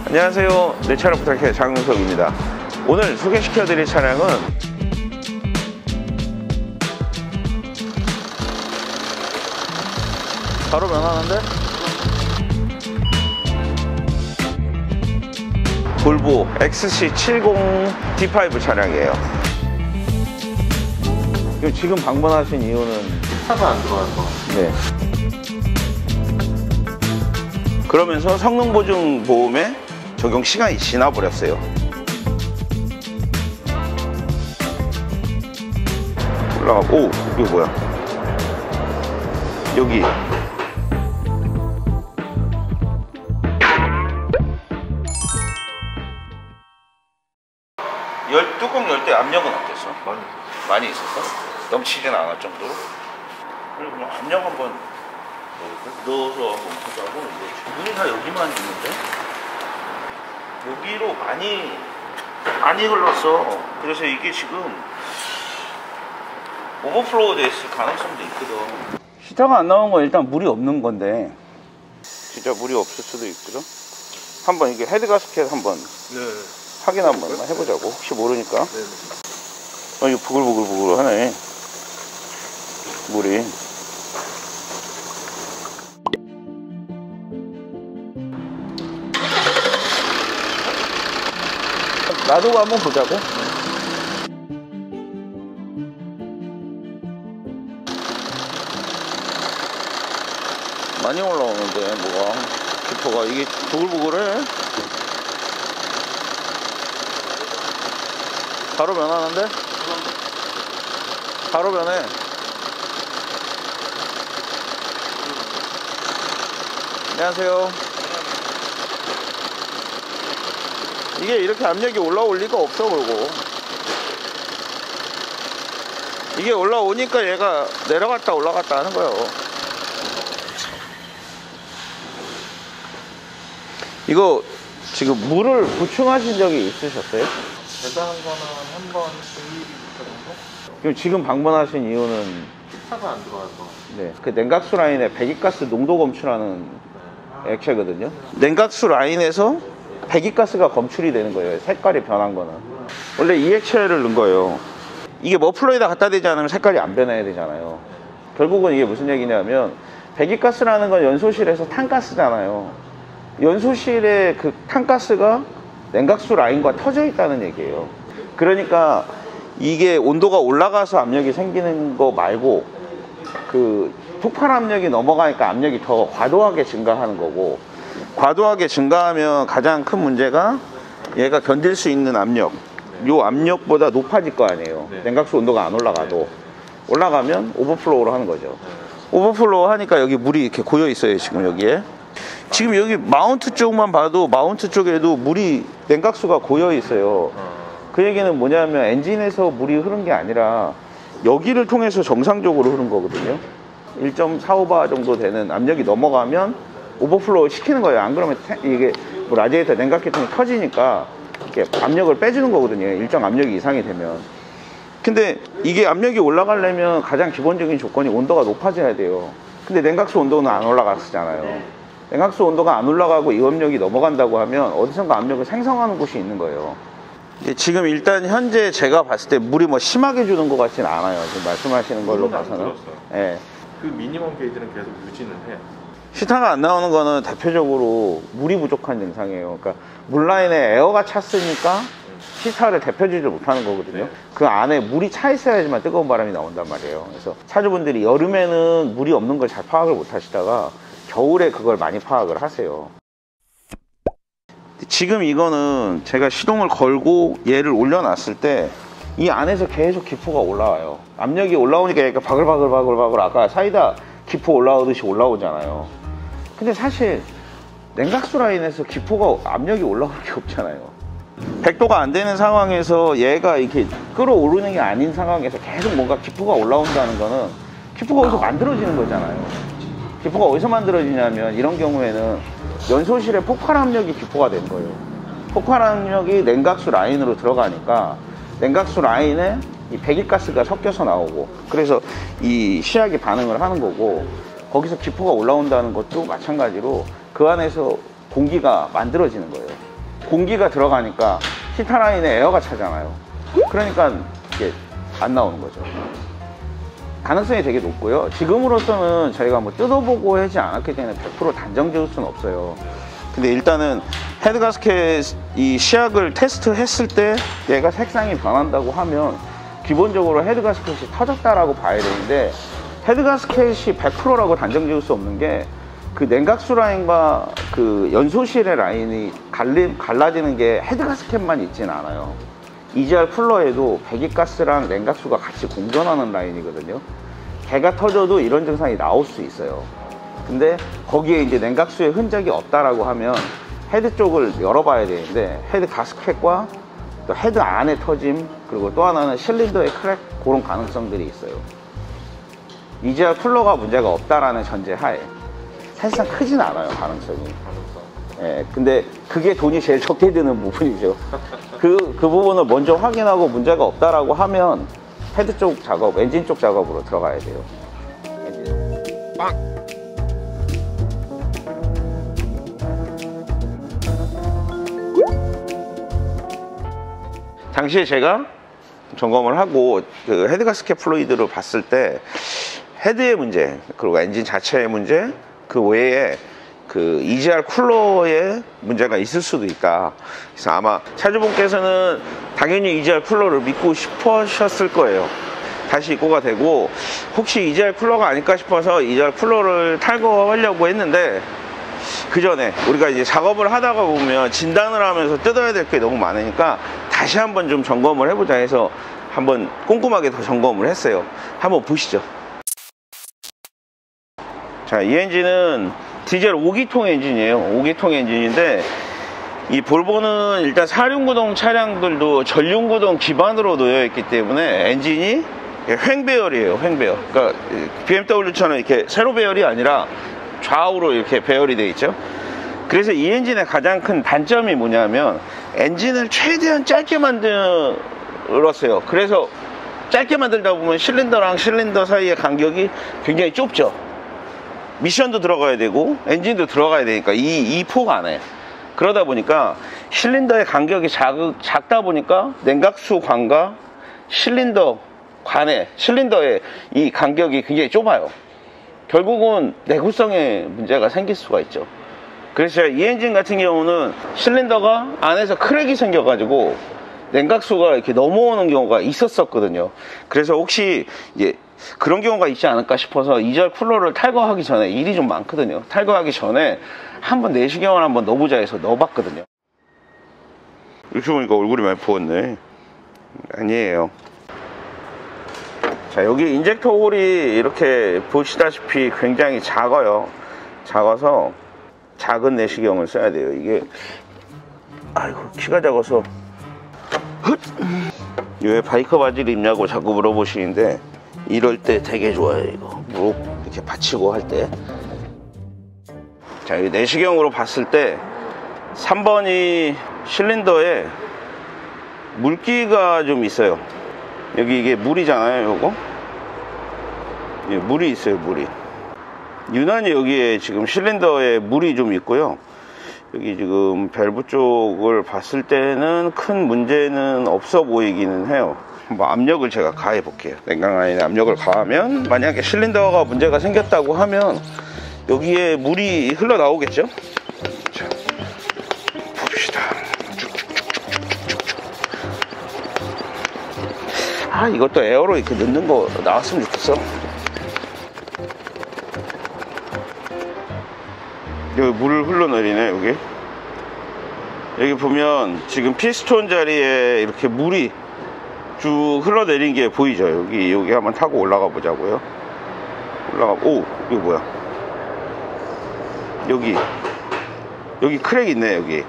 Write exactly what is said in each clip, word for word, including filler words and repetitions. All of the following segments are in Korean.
안녕하세요. 내 차를 부탁해 장윤석입니다. 오늘 소개시켜드릴 차량은 바로 면하는데 볼보 엑스씨 칠십 디 파이브 차량이에요. 지금 방문하신 이유는 차가 안 들어와서. 네. 그러면서 성능 보증 보험에 적용 시간이 지나버렸어요. 올라가고, 오, 이거 뭐야? 여기 열, 뚜껑 열 때 압력은 어땠어? 많이 많이 있었어? 넘치진 않을 정도로? 그리고 그럼 압력 한번 넣어서 한번 보자고. 문이 다 여기만 있는데 여기로 많이 많이 흘렀어. 그래서 이게 지금 오버플로우 됐을 가능성도 있거든. 시타가 안 나온 건 일단 물이 없는 건데 진짜 물이 없을 수도 있거든. 한번 이게 헤드 가스켓 한번 네. 확인 한번 해보자고. 혹시 모르니까. 네. 어, 이거 부글부글부글 하네 물이. 놔두고 한번 보자고. 많이 올라오는데 뭐가 기포가 이게 부글부글해. 바로 변하는데? 바로 변해. 안녕하세요. 이게 이렇게 압력이 올라올 리가 없어. 그러고 이게 올라오니까 얘가 내려갔다 올라갔다 하는 거예요. 이거 지금 물을 보충하신 적이 있으셨어요? 배달한 거는 한 번 이 리터 정도? 그럼 지금 방문하신 이유는 차가 안 들어와서. 네, 그 냉각수 라인에 배기가스 농도 검출하는 액체거든요. 냉각수 라인에서 배기가스가 검출이 되는 거예요. 색깔이 변한 거는. 원래 이 액체를 넣은 거예요. 이게 머플러에다 갖다 대지 않으면 색깔이 안 변해야 되잖아요. 결국은 이게 무슨 얘기냐면 배기가스라는 건 연소실에서 탄가스잖아요. 연소실에 그 탄가스가 냉각수 라인과 터져 있다는 얘기예요. 그러니까 이게 온도가 올라가서 압력이 생기는 거 말고 그 폭발 압력이 넘어가니까 압력이 더 과도하게 증가하는 거고, 과도하게 증가하면 가장 큰 문제가 얘가 견딜 수 있는 압력, 요 압력보다 높아질 거 아니에요. 네. 냉각수 온도가 안 올라가도. 네. 올라가면 오버플로우를 하는 거죠. 네. 오버플로우 하니까 여기 물이 이렇게 고여 있어요. 지금 여기에 지금 여기 마운트 쪽만 봐도 마운트 쪽에도 물이 냉각수가 고여 있어요. 그 얘기는 뭐냐면 엔진에서 물이 흐른 게 아니라 여기를 통해서 정상적으로 흐른 거거든요. 일 점 사오 바 정도 되는 압력이 넘어가면 오버플로우 시키는 거예요. 안 그러면 이게 뭐 라디에이터 냉각계통이 터지니까 이렇게 압력을 빼주는 거거든요. 일정 압력이 이상이 되면. 근데 이게 압력이 올라가려면 가장 기본적인 조건이 온도가 높아져야 돼요. 근데 냉각수 온도는 안 올라갔잖아요. 냉각수 온도가 안 올라가고 이 압력이 넘어간다고 하면 어디선가 압력을 생성하는 곳이 있는 거예요. 지금 일단 현재 제가 봤을 때 물이 뭐 심하게 주는 것 같진 않아요. 지금 말씀하시는 걸로 봐서는. 예. 그 미니멈 게이지는 계속 유지는 해요. 시타가 안 나오는 거는 대표적으로 물이 부족한 증상이에요. 그러니까 물라인에 에어가 찼으니까 시타를 대표주지 못하는 거거든요. 네. 그 안에 물이 차 있어야지만 뜨거운 바람이 나온단 말이에요. 그래서 차주분들이 여름에는 물이 없는 걸 잘 파악을 못 하시다가 겨울에 그걸 많이 파악을 하세요. 지금 이거는 제가 시동을 걸고 얘를 올려놨을 때 이 안에서 계속 기포가 올라와요. 압력이 올라오니까 얘가 바글바글바글바글 아까 사이다 기포 올라오듯이 올라오잖아요. 근데 사실 냉각수 라인에서 기포가 압력이 올라올 게 없잖아요. 백 도가 안 되는 상황에서 얘가 이렇게 끌어오르는 게 아닌 상황에서 계속 뭔가 기포가 올라온다는 거는 기포가 어디서 만들어지는 거잖아요. 기포가 어디서 만들어지냐면 이런 경우에는 연소실에 폭발 압력이 기포가 된 거예요. 폭발 압력이 냉각수 라인으로 들어가니까 냉각수 라인에 이 배기가스가 섞여서 나오고, 그래서 이 시약이 반응을 하는 거고, 거기서 기포가 올라온다는 것도 마찬가지로 그 안에서 공기가 만들어지는 거예요. 공기가 들어가니까 히터 라인에 에어가 차잖아요. 그러니까 이게 안 나오는 거죠. 가능성이 되게 높고요. 지금으로서는 저희가 뭐 뜯어보고 하지 않았기 때문에 백 퍼센트 단정 지을 수는 없어요. 근데 일단은 헤드 가스켓 이 시약을 테스트 했을 때 얘가 색상이 변한다고 하면 기본적으로 헤드 가스켓이 터졌다라고 봐야 되는데, 헤드 가스켓이 백 퍼센트라고 단정 지을 수 없는 게 그 냉각수 라인과 그 연소실의 라인이 갈리, 갈라지는 게 헤드 가스켓만 있진 않아요. 이지알 쿨러에도 배기가스랑 냉각수가 같이 공존하는 라인이거든요. 걔가 터져도 이런 증상이 나올 수 있어요. 근데 거기에 이제 냉각수의 흔적이 없다라고 하면 헤드 쪽을 열어봐야 되는데, 헤드 가스켓과 또 헤드 안에 터짐, 그리고 또 하나는 실린더의 크랙, 그런 가능성들이 있어요. 이지알 쿨러가 문제가 없다라는 전제 하에 사실상 크진 않아요, 가능성이. 예, 근데 그게 돈이 제일 적게 드는 부분이죠. 그, 그 부분을 먼저 확인하고 문제가 없다라고 하면 헤드 쪽 작업, 엔진 쪽 작업으로 들어가야 돼요. 엔진. 빵! 당시에 제가 점검을 하고 그 헤드 가스켓 플루이드를 봤을 때 헤드의 문제, 그리고 엔진 자체의 문제, 그 외에 그 이지알 쿨러에 문제가 있을 수도 있다. 그래서 아마 차주분께서는 당연히 이지알 쿨러를 믿고 싶으셨을 거예요. 다시 입고가 되고, 혹시 이지알 쿨러가 아닐까 싶어서 이지알 쿨러를 탈거하려고 했는데, 그 전에 우리가 이제 작업을 하다가 보면 진단을 하면서 뜯어야 될 게 너무 많으니까 다시 한번 좀 점검을 해보자 해서 한번 꼼꼼하게 더 점검을 했어요. 한번 보시죠. 자, 이 엔진은 디젤 오 기통 엔진이에요. 오 기통 엔진인데, 이 볼보는 일단 사륜구동 차량들도 전륜구동 기반으로 놓여 있기 때문에 엔진이 횡배열이에요. 횡배열. 그러니까 비엠더블유처럼 이렇게 세로 배열이 아니라 좌우로 이렇게 배열이 되어 있죠. 그래서 이 엔진의 가장 큰 단점이 뭐냐면 엔진을 최대한 짧게 만들었어요. 그래서 짧게 만들다 보면 실린더랑 실린더 사이의 간격이 굉장히 좁죠. 미션도 들어가야 되고 엔진도 들어가야 되니까 이, 이 폭 안에. 그러다 보니까 실린더의 간격이 작, 작다 보니까 냉각수 관과 실린더 관에, 실린더의 이 간격이 굉장히 좁아요. 결국은 내구성에 문제가 생길 수가 있죠. 그래서 이 엔진 같은 경우는 실린더가 안에서 크랙이 생겨가지고 냉각수가 이렇게 넘어오는 경우가 있었었거든요. 그래서 혹시 이제 그런 경우가 있지 않을까 싶어서 이지알 쿨러를 탈거하기 전에, 일이 좀 많거든요. 탈거하기 전에 한번 내시경을 한번 넣어보자 해서 넣어봤거든요. 이렇게 보니까 얼굴이 많이 부었네. 아니에요. 자, 여기 인젝터 홀이 이렇게 보시다시피 굉장히 작아요. 작아서 작은 내시경을 써야 돼요. 이게 아이고 키가 작아서. 왜 바이커 바지를 입냐고 자꾸 물어보시는데, 이럴 때 되게 좋아요. 이거 무릎 이렇게 받치고 할 때. 자, 이 내시경으로 봤을 때 삼 번이 실린더에 물기가 좀 있어요. 여기 이게 물이잖아요. 요거 예, 물이 있어요. 물이 유난히 여기에 지금 실린더에 물이 좀 있고요. 여기 지금 밸브 쪽을 봤을 때는 큰 문제는 없어 보이기는 해요. 한번 압력을 제가 가해 볼게요. 냉각 라인에 압력을 가하면, 만약에 실린더가 문제가 생겼다고 하면 여기에 물이 흘러나오겠죠. 자, 봅시다. 아, 이것도 에어로 이렇게 넣는 거 나왔으면 좋겠어. 여기 물을 흘러내리네. 여기 여기 보면 지금 피스톤 자리에 이렇게 물이 쭉 흘러내린 게 보이죠. 여기 여기 한번 타고 올라가 보자고요. 올라가. 오, 이거 뭐야? 여기 여기 크랙 있네. 여기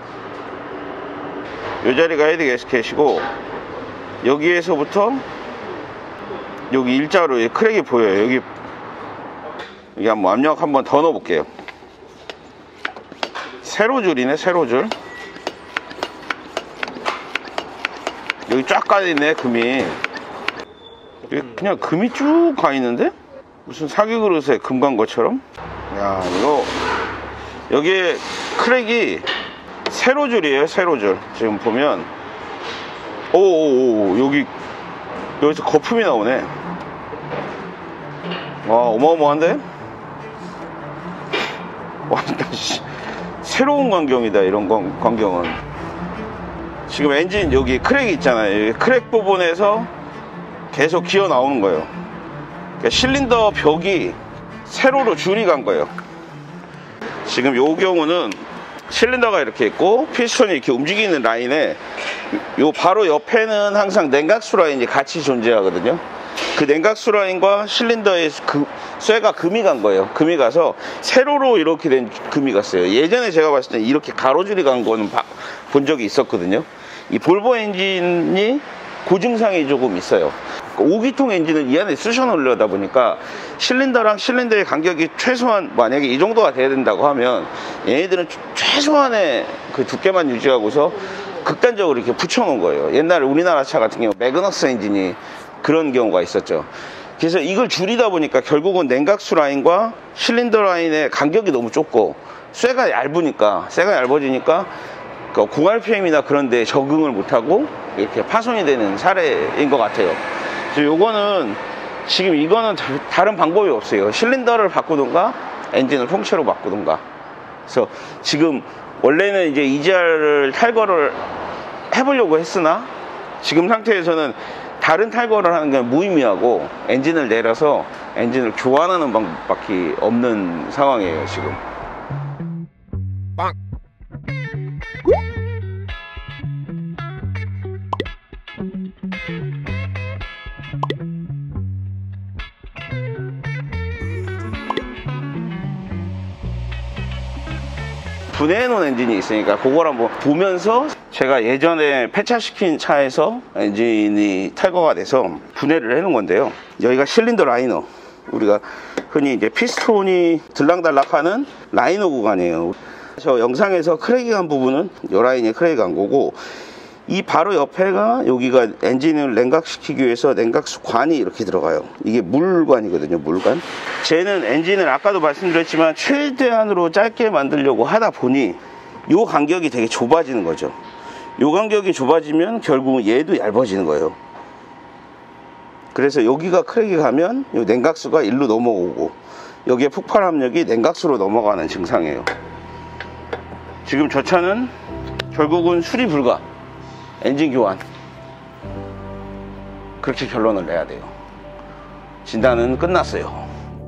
이 자리가 헤드 가스켓이고, 여기에서부터 여기 일자로 크랙이 보여요. 여기 여기 한번 압력 한번 더 넣어 볼게요. 세로줄이네. 세로줄. 여기 쫙 가있네. 금이 여기 그냥 금이 쭉 가있는데, 무슨 사기 그릇에 금 간 것처럼. 야, 이거 여기에 크랙이 세로줄이에요, 세로줄. 지금 보면 오오오 여기 여기서 거품이 나오네. 와, 어마어마한데? 와, 새로운 광경이다. 이런 건, 광경은. 지금 엔진 여기 크랙이 있잖아요. 여기 크랙 부분에서 계속 기어 나오는 거예요. 그러니까 실린더 벽이 세로로 줄이 간 거예요. 지금 요 경우는 실린더가 이렇게 있고 피스톤이 이렇게 움직이는 라인에 요 바로 옆에는 항상 냉각수 라인이 같이 존재하거든요. 그 냉각수 라인과 실린더의 그 쇠가 금이 간 거예요. 금이 가서 세로로 이렇게 된 금이 갔어요. 예전에 제가 봤을 때 이렇게 가로줄이 간 거는 바, 본 적이 있었거든요. 이 볼보 엔진이 고증상이 조금 있어요. 오 기통 엔진을 이 안에 쑤셔 넣으려다 보니까 실린더랑 실린더의 간격이 최소한 만약에 이 정도가 돼야 된다고 하면 얘네들은 최소한의 그 두께만 유지하고서 극단적으로 이렇게 붙여 놓은 거예요. 옛날에 우리나라 차 같은 경우 매그너스 엔진이 그런 경우가 있었죠. 그래서 이걸 줄이다 보니까 결국은 냉각수 라인과 실린더 라인의 간격이 너무 좁고 쇠가 얇으니까 쇠가 얇아지니까 그 공알피엠이나 그런 데 적응을 못하고 이렇게 파손이 되는 사례인 것 같아요. 그래서 요거는 지금 이거는 다른 방법이 없어요. 실린더를 바꾸든가 엔진을 통째로 바꾸든가. 그래서 지금 원래는 이제 이지알을 탈거를 해보려고 했으나 지금 상태에서는 다른 탈거를 하는 게 무의미하고 엔진을 내려서 엔진을 교환하는 방법밖에 없는 상황이에요 지금. 빵. 분해해놓은 엔진이 있으니까 그걸 한번 보면서 제가 예전에 폐차시킨 차에서 엔진이 탈거가 돼서 분해를 해놓은 건데요. 여기가 실린더 라이너, 우리가 흔히 이제 피스톤이 들락달락하는 라이너 구간이에요. 저 영상에서 크랙이 간 부분은 이 라인이 크랙이 간 거고, 이 바로 옆에가 여기가 엔진을 냉각시키기 위해서 냉각수 관이 이렇게 들어가요. 이게 물관이거든요, 물관. 쟤는 엔진을 아까도 말씀드렸지만 최대한으로 짧게 만들려고 하다 보니 요 간격이 되게 좁아지는 거죠. 요 간격이 좁아지면 결국은 얘도 얇아지는 거예요. 그래서 여기가 크랙이 가면 요 냉각수가 일로 넘어오고 여기에 폭발 압력이 냉각수로 넘어가는 증상이에요. 지금 저 차는 결국은 수리 불가, 엔진 교환, 그렇게 결론을 내야 돼요. 진단은 끝났어요.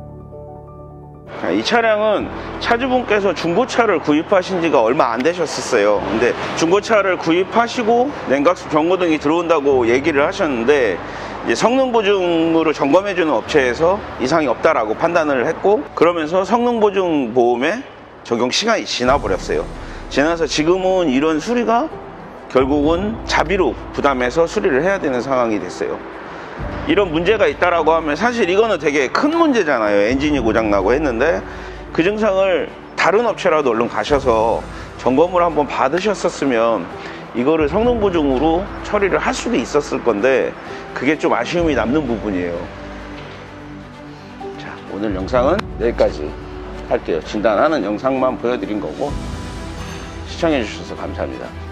이 차량은 차주분께서 중고차를 구입하신 지가 얼마 안 되셨었어요. 근데 중고차를 구입하시고 냉각수 경고등이 들어온다고 얘기를 하셨는데 이제 성능 보증으로 점검해주는 업체에서 이상이 없다라고 판단을 했고, 그러면서 성능 보증 보험에 적용 시간이 지나버렸어요. 지나서 지금은 이런 수리가 결국은 자비로 부담해서 수리를 해야 되는 상황이 됐어요. 이런 문제가 있다라고 하면 사실 이거는 되게 큰 문제잖아요. 엔진이 고장나고 했는데 그 증상을 다른 업체라도 얼른 가셔서 점검을 한번 받으셨었으면 이거를 성능 보증으로 처리를 할 수도 있었을 건데 그게 좀 아쉬움이 남는 부분이에요. 자, 오늘 영상은 여기까지 할게요. 진단하는 영상만 보여드린 거고, 시청해 주셔서 감사합니다.